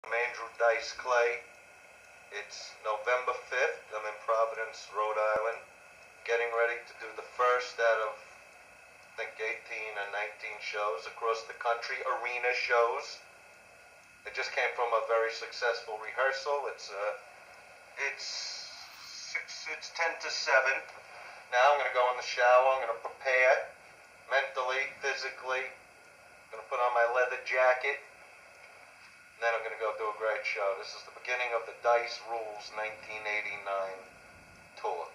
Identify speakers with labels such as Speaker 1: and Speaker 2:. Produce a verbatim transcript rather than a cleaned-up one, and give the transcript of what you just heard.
Speaker 1: I'm Andrew Dice Clay. It's November fifth. I'm in Providence, Rhode Island, getting ready to do the first out of, I think, eighteen or nineteen shows across the country, arena shows. It just came from a very successful rehearsal. It's uh, it's it's, it's ten to seven. Now I'm going to go in the shower. I'm going to prepare mentally, physically. I'm going to put on my leather jacket. And then I'm going to go do a great show. This is the beginning of the Dice Rules nineteen eighty-nine tour.